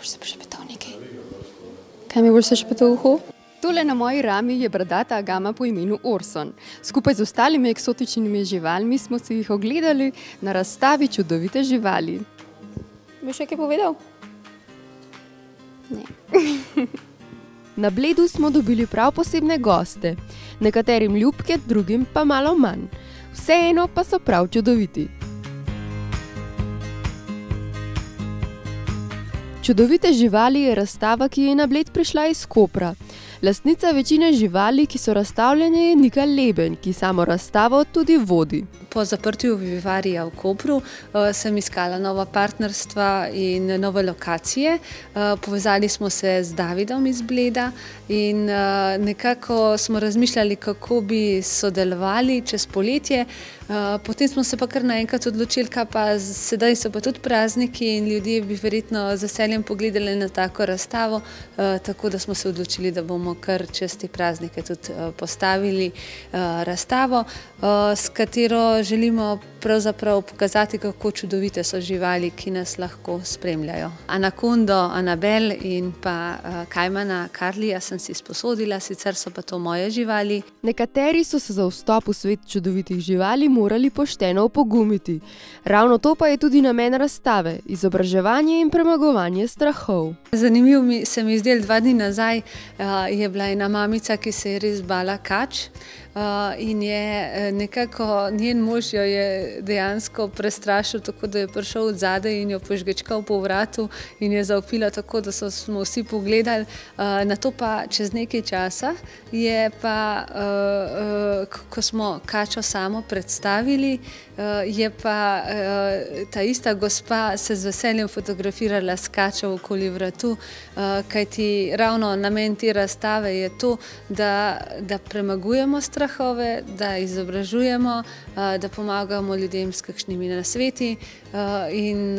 boš se šepetal nekaj? Kaj mi boš se šepetal v uho? Tole na moji rami je bradata agama po imenu Orson. Skupaj z ostalimi eksotičnimi živalmi smo si jih ogledali na razstavi Čudovite živali. Bi še kaj povedal? Ne. Na Bledu smo dobili prav posebne goste. Nekaterim ljubke, drugim pa malo manj. Vseeno pa so prav čudoviti. Čudovite živali je razstava, ki je na Bled prišla iz Kopra. Lastnica večine živali, ki so razstavljene, je Nika Leben, ki samo razstavo tudi vodi. Po zaprtju vivarija v Kopru sem iskala nova partnerstva in nove lokacije. Povezali smo se z Davidom iz Bleda in nekako smo razmišljali, kako bi sodelovali čez poletje. Potem smo se pa kar naenkrat odločili, kaj pa sedaj so pa tudi prazniki in ljudje bi verjetno z veseljem pogledali na tako razstavo, tako da smo se odločili, da bomo kar čez te praznike tudi postavili razstavo, s katero želimo pravzaprav pokazati, kako čudovite so živali, ki nas lahko spremljajo. Anakondo, Anabel in pa kajmana Karlija sem si sposodila, sicer so pa to moje živali. Nekateri so se za vstop v svet čudovitih živali morali pošteno opogumiti. Ravno to pa je tudi namen razstave, izobraževanje in premagovanje strahov. Zanimivo se mi zdelo, 2 dni nazaj je bila ena mamica, ki se je res bala kač. In je nekako njen mož jo je dejansko prestrašil, tako da je prišel od zadaj in jo požgečkal po vratu in je zavpila tako, da smo vsi pogledali. Nato pa čez nekaj časa je pa, ko smo kačo samo predstavili, je pa ta ista gospa se z veseljem fotografirala s kačo okoli vratu, kajti ravno namen te razstave je to, da premagujemo strahove, da izobražujemo, da pomagamo ljudem s kakšnimi nasveti in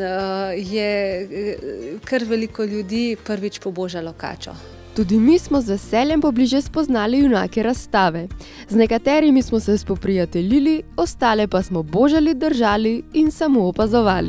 je kar veliko ljudi prvič pobožalo kačo. Tudi mi smo z veseljem pobliže spoznali junake razstave. Z nekaterimi smo se spoprijateljili, ostale pa smo božali, držali in samo opazovali.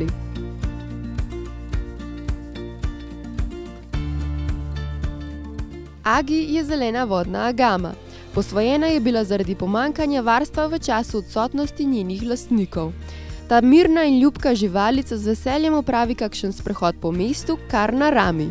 Agi je zelena vodna agama. Posvojena je bila zaradi pomanjkanja varstva v času odsotnosti njenih lastnikov. Ta mirna in ljubka živalica z veseljem opravi kakšen sprehod po mestu, kar na rami.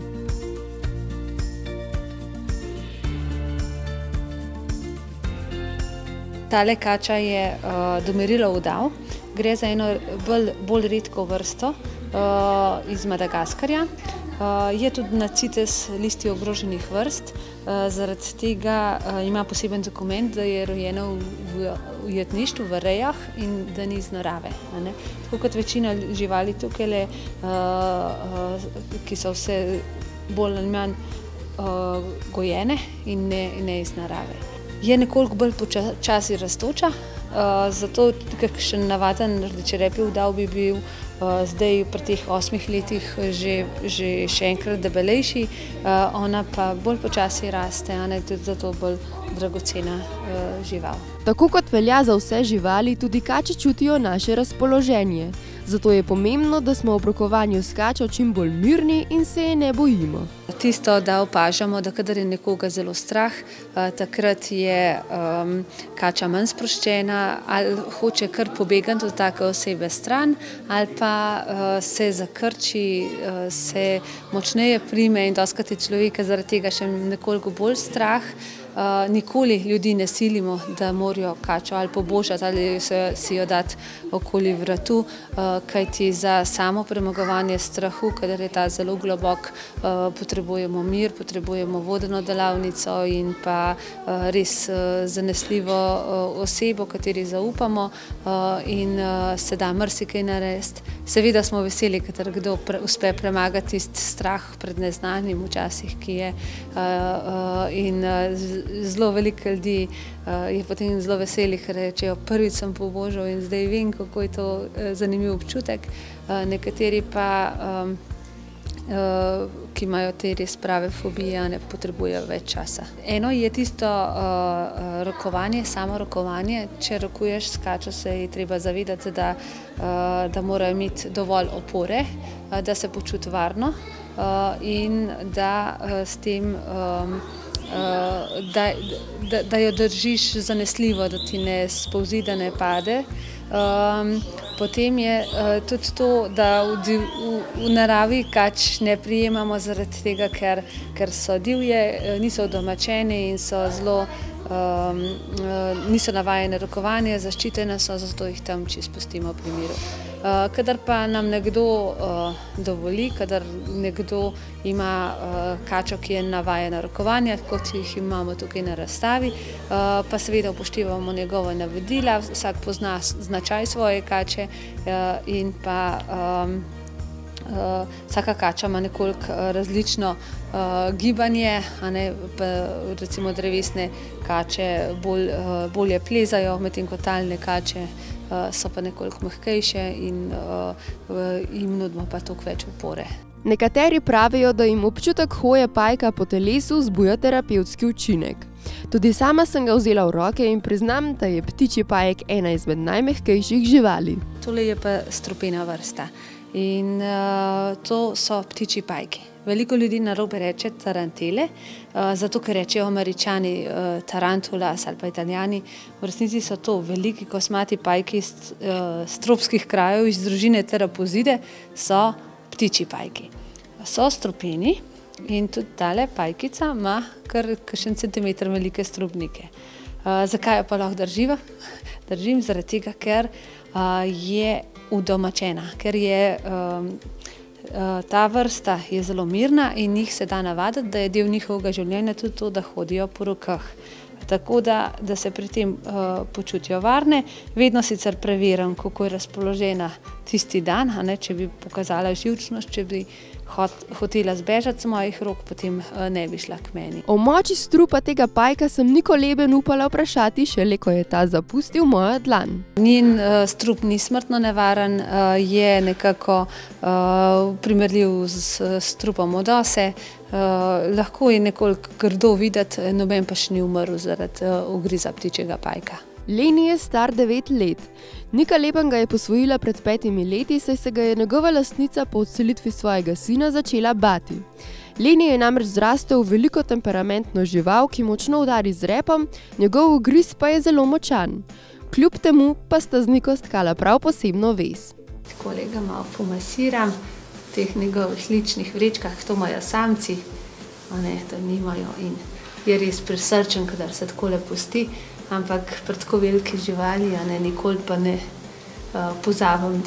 Tale kača je domerilo udav. Gre za eno bolj redko vrsto iz Madagaskarja. Je tudi na CITES listi ogroženih vrst, zaradi tega ima poseben dokument, da je rojena v ujetništvu, v rejah in da ni iz narave. Tako kot večina živali tukaj, ki so vse bolj ali manj gojene in ne iz narave. Je nekoliko bolj počasi rastoča, zato kakšen navaden rdečerepi udav bi bil zdaj pri teh 8 letih že še enkrat debelejši, ona pa bolj počasi raste, tudi zato bolj dragocena žival. Tako kot velja za vse živali, tudi kače čutijo naše razpoloženje. Zato je pomembno, da smo ob rokovanju s kačo čim bolj mirni in se je ne bojimo. Tisto, da opažamo, da kadar je nekoga zelo strah, takrat je kača manj sproščena ali hoče kar pobegati od take osebe stran ali pa se zakrči, se močneje prime in dostikrat je človeka zaradi tega še nekoliko bolj strah. Nikoli ljudi ne silimo, da morajo kačo ali pobožati ali si jo dati okoli vratu, kajti za samo premagovanje strahu, kadar je ta zelo globok, potrebujemo mir, potrebujemo vodeno delavnico in pa res zanesljivo osebo, kateri zaupamo in se da marsikaj narediti. Seveda smo veseli, kadar kdo uspe premagati tisti strah pred neznanim včasih, ki je in zelo veliko ljudi je potem zelo veselih, ker rečejo, prvič sem pobožal in zdaj vem, kako je to zanimiv občutek. Nekateri pa, ki imajo te res prave fobije, ne potrebujejo več časa. Eno je tisto rokovanje, samo rokovanje. Če rokuješ s kačo, se je treba zavedati, da morajo imeti dovolj opore, da se počuti varno. in da s tem da jo držiš zanesljivo, da ti ne spolzi, da ne pade. Potem je tudi to, da v naravi kač ne prijemamo zaradi tega, ker so divje, niso udomačene in so zelo, niso navajene rokovanja, zaščitene so, zato jih tam čisto pustimo pri miru. Kadar pa nam nekdo dovoli, kadar nekdo ima kačo, ki je navajena rokovanja, kot jih imamo tukaj na razstavi, pa seveda upoštevamo njegova navodila, vsak pozna značaj svoje kače in pa vsaka kača ima nekoliko različno gibanje, recimo drevesne kače bolje plezajo, medtem ko talne kače so pa nekoliko mehkejše in jim nudimo pa toliko več opore. Nekateri pravijo, da jim občutek hoje pajka po telesu vzbuja terapevtski učinek. Tudi sama sem ga vzela v roke in priznam, da je ptičji pajek ena izmed najmehkejših živali. Tole je pa strupena vrsta in to so ptičji pajki. Veliko ljudi narobe reče tarantele, zato ker rečejo Američani tarantulas ali pa Italijani. V resnici so to veliki kosmati pajki iz tropskih krajev, iz družine Terapozide, so ptičji pajki. So strupeni in tudi tale pajkica ima kar kakšen centimeter velike strupnike. Zakaj jo pa lahko držim? Zaradi tega, ker je udomačena, ker je ta vrsta je zelo mirna in njih se da navaditi, da je del njihovega življenja tudi to, da hodijo po rokah. Tako da se pri tem počutijo varne. Vedno sicer preverim, kako je razpoložena tisti dan, če bi pokazala živčnost, če bi hotela zbežati z mojih rok, potem ne bi šla k meni. O moči strupa tega pajka sem Nikoleben upala vprašati, šele ko je ta zapustil mojo dlan. Njen strup ni smrtno nevaren, je nekako primerljiv s strupom od ose. Lahko je nekoliko grdo videti, noben pa še ni umrl zaradi ugriza ptičjega pajka. Leni je star 9 let. Nika Leben ga je posvojila pred 5 leti, saj se ga je njegova lastnica po odselitvi svojega sina začela bati. Leni je namreč zrastel v veliko temperamentno žival, ki močno udari z repom, njegov ugriz pa je zelo močan. Kljub temu pa sta z Niko stkala prav posebno vez. Takole ga malo pomasiram v teh njegovih ličnih vrečkah, to imajo samci, to nimajo in je res prisrčen, kadar se takole pusti. Ampak pri tako veliki živali nikoli pa ne pozabim,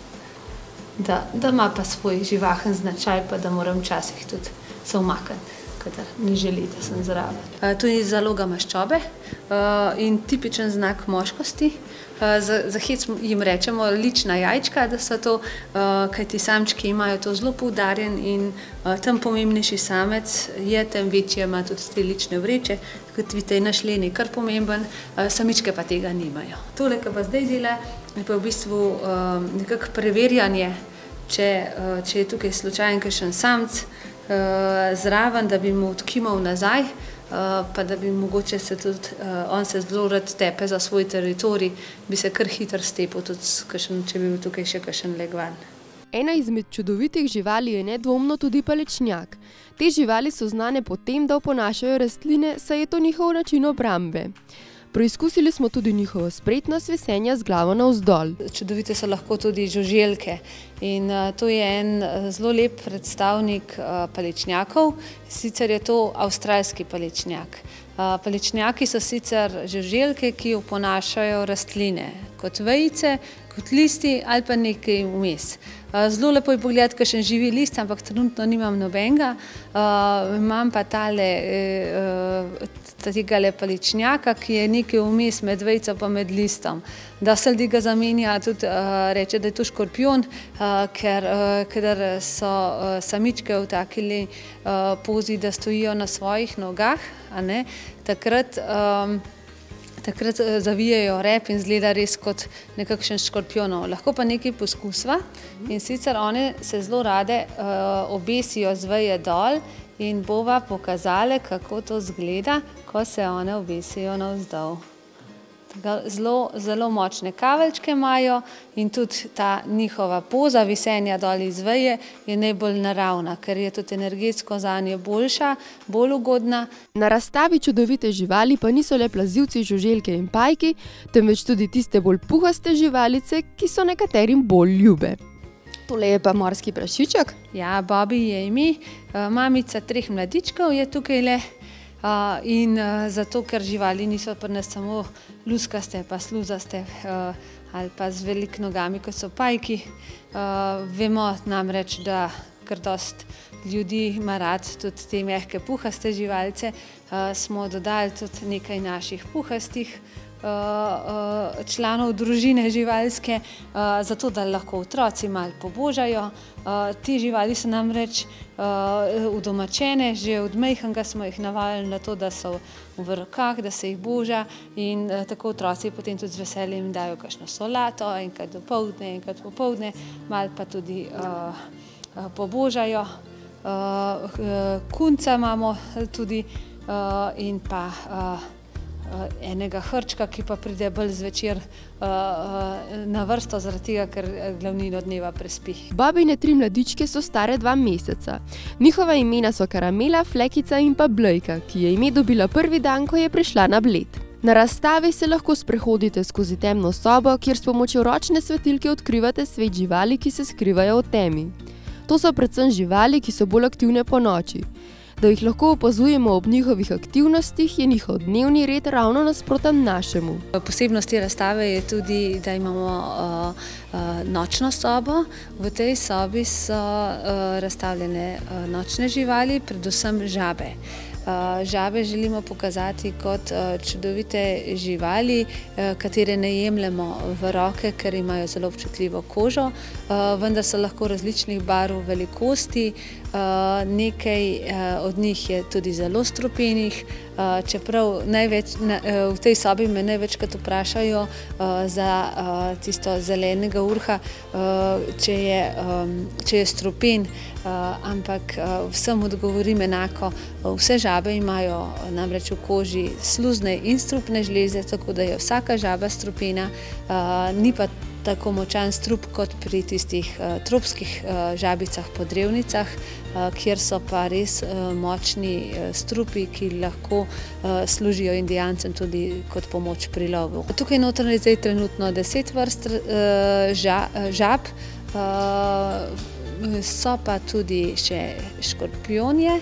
da ima pa svoj živahen značaj, pa da moram včasih tudi se umakniti, kadar ni želi, da sem zraven. To je zaloga maščobe in tipičen znak moškosti. Za hec jim rečemo lična jajčka, da so to, kajti samčki imajo to zelo poudarjen in tem pomembnejši samec je, tem večje ima tudi te lične vreče. Kot vidite, je naš Leni kar pomemben, samičke pa tega nimajo. Tole, kar pa zdaj dela, je pa v bistvu nekako preverjanje, če je tukaj slučajen kakšen samec zraven, da bi mu odkimal nazaj, pa da bi mogoče se tudi, on se zelo rad tepe za svoj teritorij, bi se kar hitro stepil tudi, če bi bil tukaj še kakšen legvan. Ena izmed čudovitih živali je nedvomno tudi palečnjak. Te živali so znane po tem, da oponašajo rastline, saj je to njihov način obrambe. Preizkusili smo tudi njihovo spretnost vesenja z glavo navzdol. Čudovite so lahko tudi žuželke in to je en zelo lep predstavnik palečnjakov, sicer je to avstralski palečnjak. Palečnjaki so sicer žuželke, ki oponašajo rastline, kot vejice, kot listi ali pa nekaj vmes. Zelo lepo je pogledati kakšen živi list, ampak trenutno nimam nobenega. Imam pa tega palečnjaka, ki je nekaj vmes med vejico pa med listom. Dosti ljudi ga zamenja, tudi reče, da je to škorpion, ker so samičke v taki pozi, da stojijo na svojih nogah, takrat zavijajo rep in izgleda res kot nekakšen škorpionov. Lahko pa nekaj poskusva in sicer one se zelo rade obesijo z veje dol in bova pokazale, kako to izgleda, ko se one obesijo navzdol. Zelo močne kaveljčke imajo in tudi ta njihova poza visenja dol iz veje je najbolj naravna, ker je tudi energetsko zanje boljša, bolj ugodna. Na razstavi čudovite živali pa niso le plazilci, žuželke in pajki, temveč tudi tiste bolj puhaste živalice, ki so nekaterim bolj ljube. Tole je pa morski prašiček. Ja, Bobby je ime. Mamica 3 mladičkov je tukaj le. In zato, ker živali niso pri nas samo luskaste, pa sluzaste ali pa z veliko nogami, kot so pajki. Vemo namreč, da kar dost ljudi ima rad tudi te mehke puhaste živalice. Smo dodali tudi nekaj naših puhastih članov družine živalske, zato da lahko otroci malo pobožajo. Te živali so namreč udomačene, že od majhnega smo jih navajali na to, da so v rokah, da se jih boža in tako otroci potem tudi z veseljem dajo kakšno solato, enkrat dopoldne, enkrat popoldne, malo pa tudi pobožajo. Kunca imamo tudi in pa enega hrčka, ki pa pride bolj zvečer na vrsto, zaradi tega, ker glavnino dneva prespi. Bobine 3 mladičke so stare 2 meseca. Njihova imena so Karamela, Flekica in pa Blejka, ki je ime dobila prvi dan, ko je prišla na Bled. Na razstavi se lahko sprehodite skozi temno sobo, kjer s pomočjo ročne svetilke odkrivate svet živali, ki se skrivajo v temi. To so predvsem živali, ki so bolj aktivne ponoči. Da jih lahko opazujemo ob njihovih aktivnostih, je njihov dnevni red ravno nasproten našemu. Posebnost te razstave je tudi, da imamo nočno sobo. V tej sobi so razstavljene nočne živali, predvsem žabe. Žabe želimo pokazati kot čudovite živali, katere ne jemljemo v roke, ker imajo zelo občutljivo kožo, vendar so lahko različnih barv, velikosti. Nekaj od njih je tudi zelo strupenih, čeprav v tej sobi me največkrat vprašajo za tisto zelenega urha, če je strupen, ampak vsem odgovorim enako. Vse žabe imajo namreč v koži sluzne in strupne žleze, tako da je vsaka žaba strupena, ni pa tako močan strup kot pri tistih tropskih žabicah po drevnicah, kjer so pa res močni strupi, ki lahko služijo indijancem tudi kot pomoč pri lovu. Tukaj noter je zdaj trenutno 10 vrst žab, so pa tudi še škorpionje,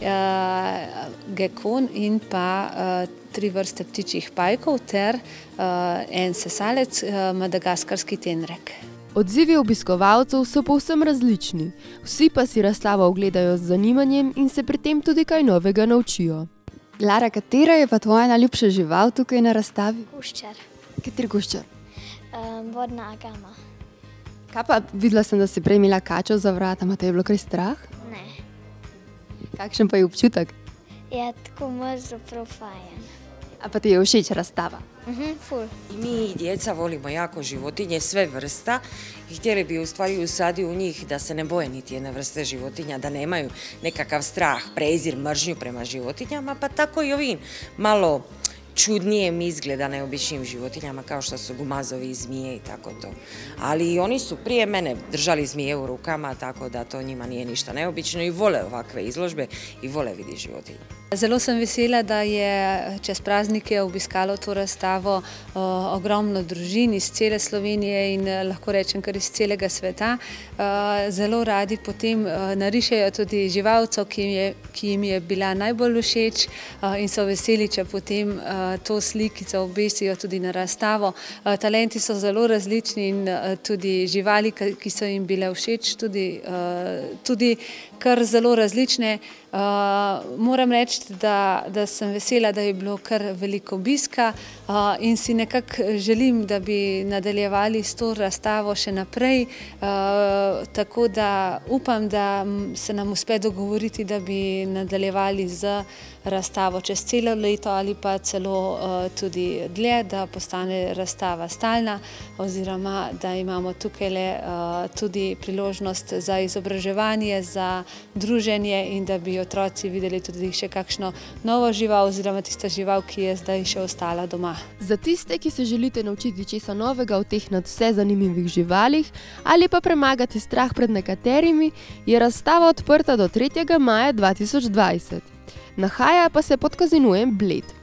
gekon in pa 3 vrste ptičjih pajkov ter en sesalec, madagaskarski tenrek. Odzivi obiskovalcev so povsem različni, vsi pa si razstavo ogledajo z zanimanjem in se pri tem tudi kaj novega naučijo. Lara, katera je pa tvoja najljubša žival tukaj na razstavi? Kuščar. Kateri kuščar? Vodna agama. Kaj pa, videla sem, da si prej imela kačo za vratama, te je bilo kaj strah? Ne. Kakšen pa je občutek? Je tako mrzlo profajen. A pa ti je všeč razstava? Ful. I mi djeca volimo jako životinje, sve vrsta i htjeli bi u stvari usaditi u njih da se ne boje niti jedne vrste životinja, da nemaju nekakav strah, prezir, mržnju prema životinjama, pa tako i ovim malo čudnijem izgleda neobičnim životinjama kao što su gumazovi i zmije i tako to. Ali i oni su prije mene držali zmije u rukama, tako da to njima nije ništa neobično i vole ovakve izložbe i vole vidjeti životinje. Zelo sem vesela, da je čez praznike obiskalo to razstavo ogromno družin iz cele Slovenije in lahko rečem kar iz celega sveta. Zelo radi potem narišejo tudi živalcev, ki jim je bila najbolj všeč in so veseli, če potem to slikico obesijo tudi na razstavo. Talenti so zelo različni in tudi živali, ki so jim bile všeč, tudi kar zelo različne. Moram reči, da sem vesela, da je bilo kar veliko obiska in si nekako želim, da bi nadaljevali s to razstavo še naprej, tako da upam, da se nam uspe dogovoriti, da bi nadaljevali z razstavo čez celo leto ali pa celo tudi dlje, da postane razstava stalna oziroma da imamo tukaj tudi priložnost za izobraževanje, za druženje in da bi otroci videli tudi še kakšno novo žival oziroma tista žival, ki je zdaj še ostala doma. Za tiste, ki se želite naučiti česa novega o teh nadvse zanimivih živalih ali pa premagati strah pred nekaterimi, je razstava odprta do 3. maja 2020. Nahaja pa se pod Kazinojem Bled.